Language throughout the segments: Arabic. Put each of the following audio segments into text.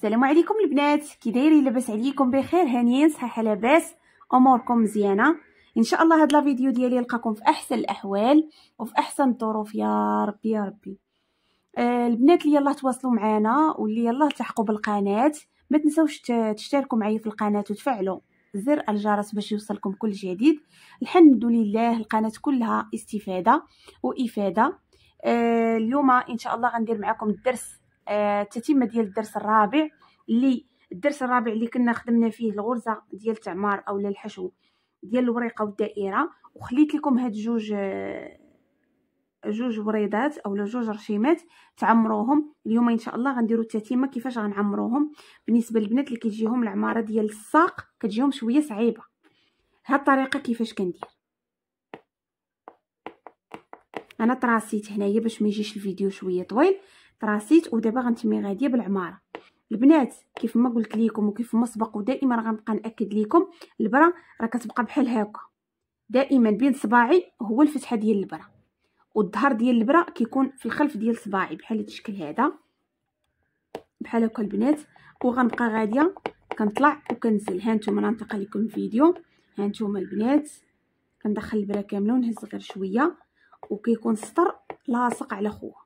السلام عليكم البنات، كي دايرين؟ لاباس عليكم؟ بخير؟ هانيين؟ صحيحه؟ لاباس؟ اموركم مزيانه ان شاء الله. هاد لا فيديو ديالي يلقاكم في احسن الاحوال وفي احسن الظروف يا ربي يا ربي. البنات اللي يلاه تواصلوا معنا واللي يلاه تلحقوا بالقناه، ما تنساوش تشتركوا معايا في القناه وتفعلوا زر الجرس باش يوصلكم كل جديد. الحمد لله القناه كلها استفاده وافاده. اليوم ان شاء الله غندير معكم الدرس، التتمه ديال الدرس الرابع، اللي كنا خدمنا فيه الغرزه ديال التعمار اولا الحشو ديال الوريقه والدائره، وخليت لكم هاد جوج وريضات اولا جوج رشيمات تعمروهم. اليوم ان شاء الله غنديروا التتمه كيفاش غنعمروهم. بالنسبه للبنات اللي كيجيهم العماره ديال الساق كتجيهم شويه صعيبه، هاد الطريقه كيفاش كندير انا تراسيت هنايا باش ما يجيش الفيديو شويه طويل. تراسيت ودابا غنتمي غاديه بالعماره. البنات كيف ما قلت لكم وكيف ما سبق ودائما غنبقى ناكد لكم، البره راه كتبقى بحال هكا دائما بين صباعي هو الفتحه ديال البره، والظهر ديال البره كيكون في الخلف ديال صباعي بحال هاد الشكل هذا، بحال هكا البنات. وغنبقى غاديه كنطلع وكنزل. ها نتوما ننتقل لكم الفيديو. ها نتوما البنات كندخل البره كامله ونهز غير شويه، وكيكون السطر لاصق على خوه،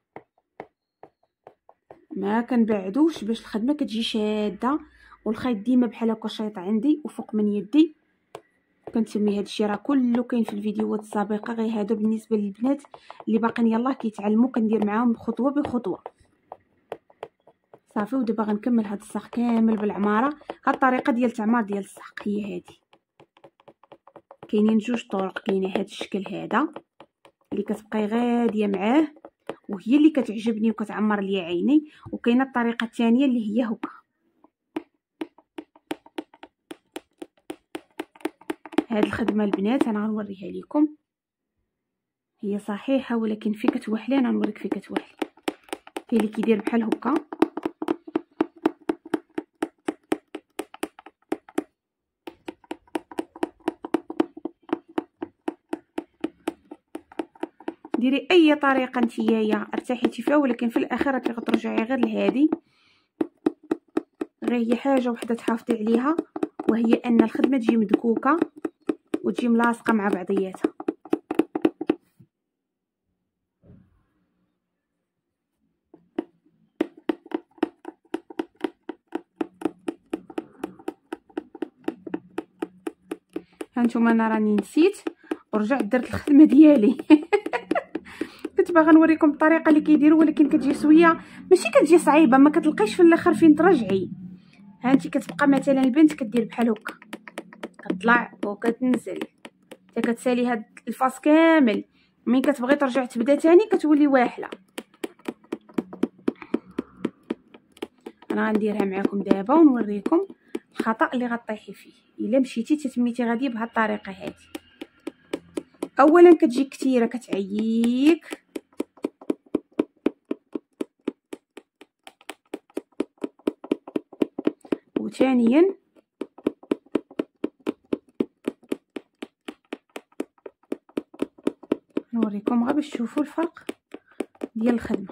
ما كنبعدوش باش الخدمه كتجي شاده. والخيط ديما بحال هكا شايط عندي وفوق من يدي. كنتمي هادشي راه كله كاين في الفيديوهات السابقه، غير هادو بالنسبه للبنات اللي باقيين يلاه كيتعلموا، كندير معاهم خطوه بخطوه صافي. ودابا غنكمل هاد الساق كامل بالعماره. هاد الطريقه ديال التعمار ديال الساق هي هادي. كاينين جوج طرق، كاينه هاد الشكل هذا اللي كتبقاي غاديه معاه وهي اللي كتعجبني وكتعمر ليا عيني، وكاينه الطريقه الثانيه اللي هي هكا. هاد الخدمه البنات انا غنوريها لكم، هي صحيحه ولكن في كتوحلي. انا نوريك في كتوحلي. كاين اللي كيدير بحال هكا، ديري اي طريقه نتيايا ارتاحيتي فيها، ولكن في الاخير راكي غترجعي غير لهادي. غير هي حاجه وحده تحافظي عليها، وهي ان الخدمه تجي مدكوكه وتجي ملاصقه مع بعضياتها. هانتوما انا راني نسيت ورجعت درت الخدمه ديالي. كنت باغا نوريكم الطريقه اللي كيديروا، ولكن كتجي سويه ماشي كتجي صعيبه، ما كتلقيش في الاخر فين ترجعي. هانتي كتبقى مثلا البنت كدير بحال هكا، كتطلع وكتنزل حتى كتسالي هاد الفاس كامل. ملي كتبغي ترجع تبدا تاني كتولي واحله. انا غنديرها معكم دابا ونوريكم الخطا اللي غطيحي فيه الا مشيتي تتميتي غادي بهاد الطريقه هادي. اولا كتجي كثيره كتعييك، وثانيا نوريكم غير باش تشوفوا الفرق ديال الخدمه.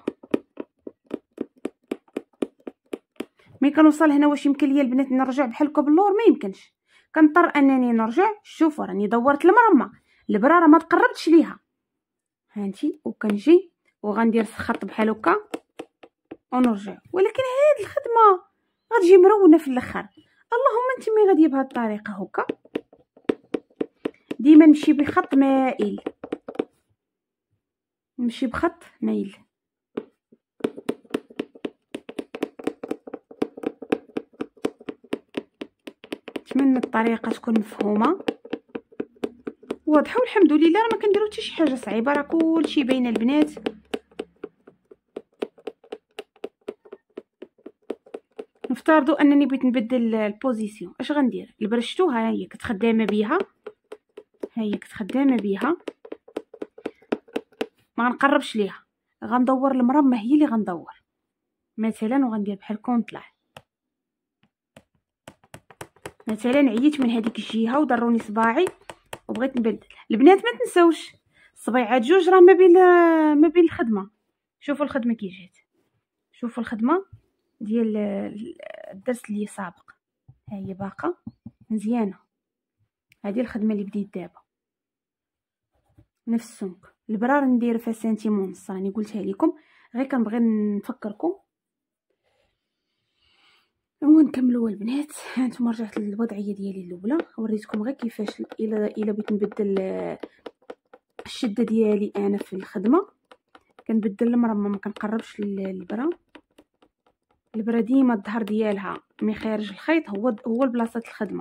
ملي كنوصل هنا واش يمكن ليا البنات نرجع بحال هكا باللور؟ ما يمكنش، كنضطر انني نرجع. شوفوا راني دورت المرمى، البرا راه ما تقربتش ليها. هانتي وكنجي وغندير خط بحال هكا ونرجع، ولكن هاد الخدمه غتجي مرونه في الاخر. اللهم انت مي غاديه بهاد الطريقه هكا. ديما نمشي بخط مائل، نمشي بخط مايل. نتمنى الطريقه تكون مفهومه واضحه، والحمد لله راه ما كنديرو حتى شي حاجه صعيبه، راه كلشي باينه البنات. نفترضوا انني بغيت نبدل البوزيسيون، اش غندير؟ البرشتو ها هي كنت خدامه بها، ما غنقربش ليها، غندور المرمى هي اللي غندور مثلا، وغندير بحال كونطلع مثلا. عييت من هذيك الجهه وضروني صباعي وبغيت نبدل. البنات ما تنساوش صبيعات جوج راه ما بين الخدمه. شوفوا الخدمه كي جات، شوفوا الخدمه ديال الدرس اللي سابق. ها هي باقه مزيانه. هذه الخدمه اللي بديت دابا نفس السمك. البرار ندير فيها سنتيم ونص، راني قلتها لكم، غير كنبغي نفكركم. ونكملوا البنات. هانتوما رجعت للوضعيه ديالي الاولى، وريتكم غير كيفاش الا بغيت نبدل الشده ديالي انا في الخدمه كنبدل المرمى، ما كنقربش للبرا. البرا ديما الظهر ديالها مي خارج الخيط هو البلاصه الخدمه،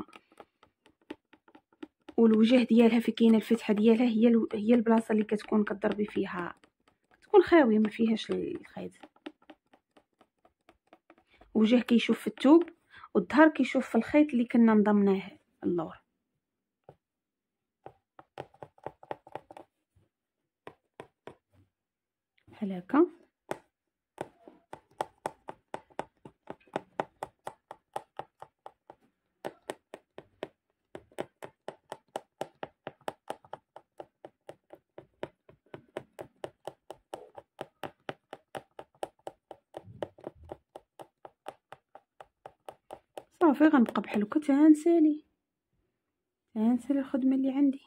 والوجه ديالها في كاينه الفتحه ديالها هي البلاصه اللي كتكون كضربي فيها، تكون خاويه ما فيهاش الخيط. وجه كيشوف في الثوب والظهر كيشوف في الخيط اللي كنا نضمناه اللور. بحال هكا. صافي غنبقى بحال هكا تنسالي الخدمه اللي عندي.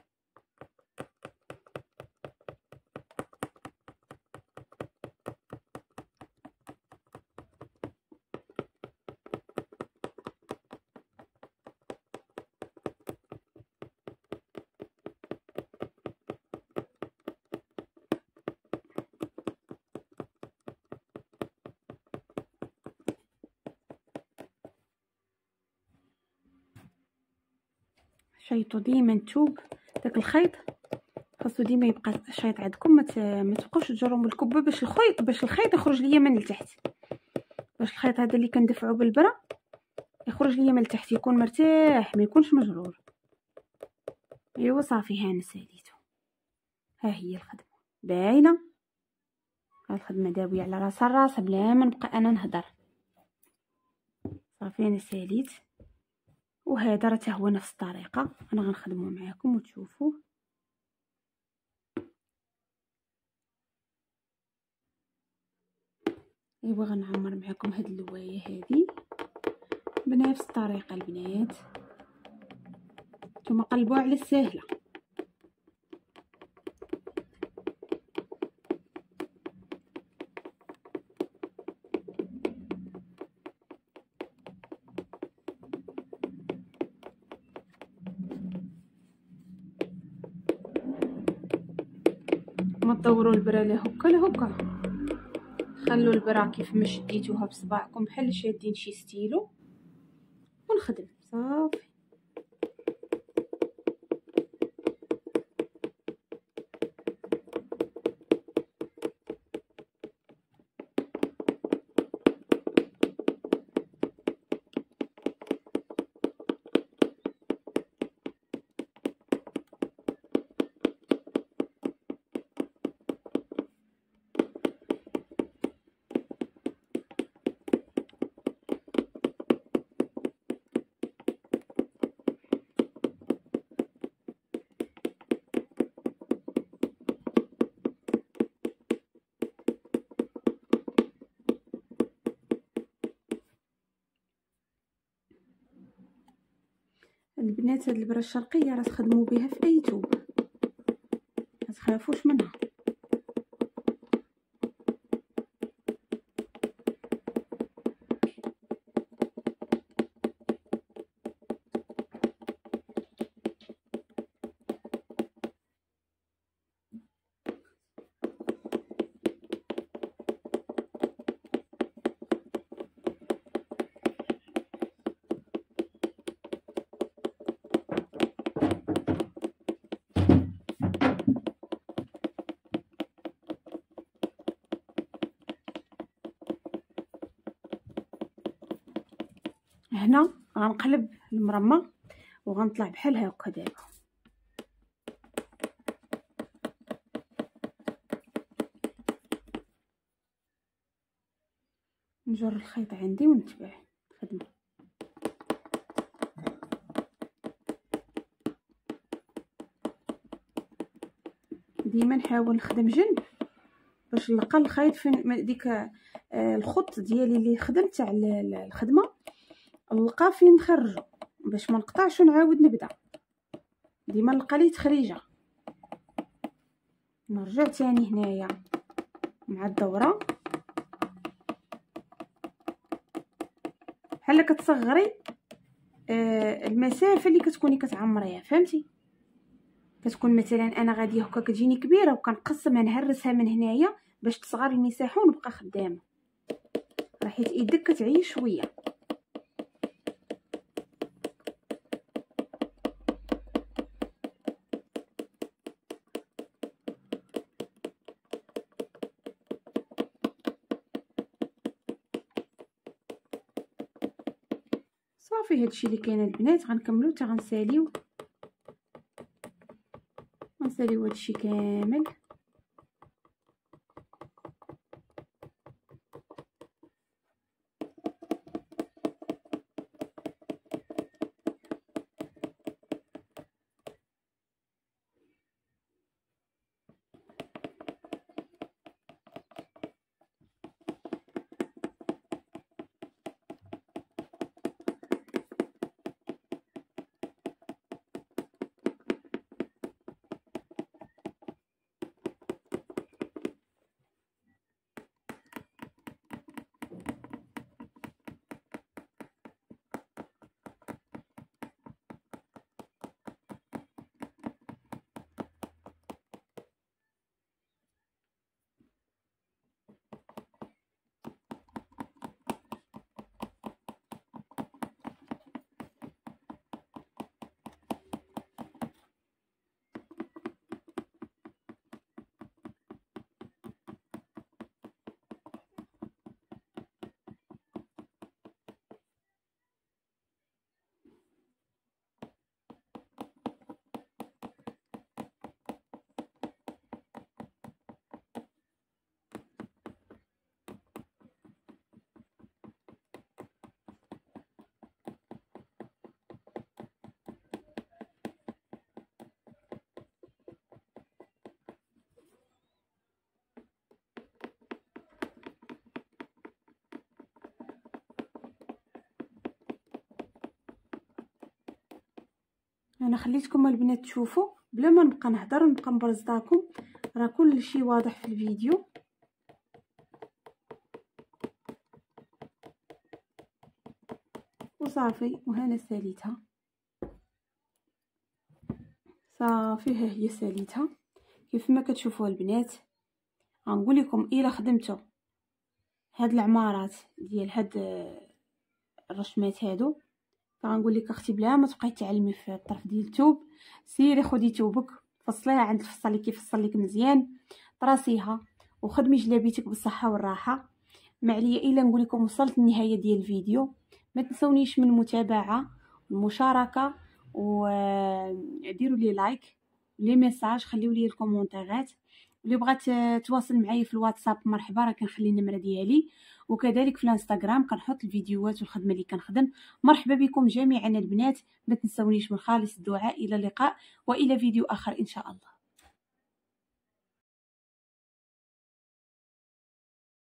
شيطو ديما الثوب، داك الخيط خاصو ديما يبقى شيط عندكم، ما تبقاوش تجروا من الكبه باش الخيط يخرج ليا من التحت، باش الخيط هذا اللي كندفعو بالبرا يخرج ليا من التحت، يكون مرتاح ما يكونش مجرور. ايوا صافي هاني ساليتو. ها هي الخدمه باينه، الخدمه داويه على راسها بلا ما نبقى انا نهضر. صافي انا ساليت، وهذا راه هو نفس الطريقه انا غنخدمو معاكم وتشوفوا. ايوا غنعمر معاكم هاد اللوايه هذه بنفس الطريقه البنات. نتوما قلبوا على السهله. ما تدوروا البرا لهكا لهكا، خلوا البرا كيف ما شديتوها بصباعكم بحال شادين شي ستيلو ونخدم صافي. البنات هاد البرا الشرقيه راه تخدموا بها في اي ثوب، ما تخافوش منها. هنا غنقلب المرمى وغنطلع بحال هكا. دابا نجر الخيط عندي ونتبع الخدمه. ديما نحاول نخدم جنب باش نلقى الخيط فين ديك الخط ديالي اللي خدمت تاع الخدمه نلقى فين نخرجو باش ما نقطعش ونعاود نبدا. ديما نلقى ليه تخريجه. نرجع تاني هنايا مع الدوره بحال كتصغري المسافه اللي كتكوني كتعمريها، فهمتي؟ كتكون مثلا انا غادي هكا كتجيني كبيره وكنقسمها نهرسها من هنايا باش تصغر المساحه ونبقى خدامه، راه حيت يدك كتعيي شويه. صافي هادشي اللي كاين البنات. غنكملو حتى غنساليو هادشي كامل. انا خليتكم البنات تشوفوا بلا ما نبقى نهضر ونبقى نبرزطاكم، راه كل شيء واضح في الفيديو. وصافي وهنا ساليتها. صافي ها هي ساليتها كيف ما كتشوفوا البنات. غنقول لكم الا خدمتوا هاد العمارات ديال هاد الرشمات هادو، فغنقول لك اختي بلا ما تبقاي تعلمي في الطرف ديال الثوب، سيري خدي ثوبك فصليها عند الفصال اللي كيفصل لك مزيان، طراسيها وخدمي جلابيتك بالصحه والراحه. ما عليا الا نقول لكم وصلت النهايه ديال الفيديو. ما تنسونيش من المتابعه والمشاركه، وديروا لي لايك لي ميساج، خليو لي الكومونتيرات. اللي بغات تواصل معايا في الواتساب مرحبا، راه كنخلي النمره ديالي، وكذلك في الانستغرام كنحط الفيديوهات والخدمه اللي كنخدم. مرحبا بكم جميعا البنات. ما تنسونيش من خالص الدعاء. الى اللقاء والى فيديو اخر ان شاء الله.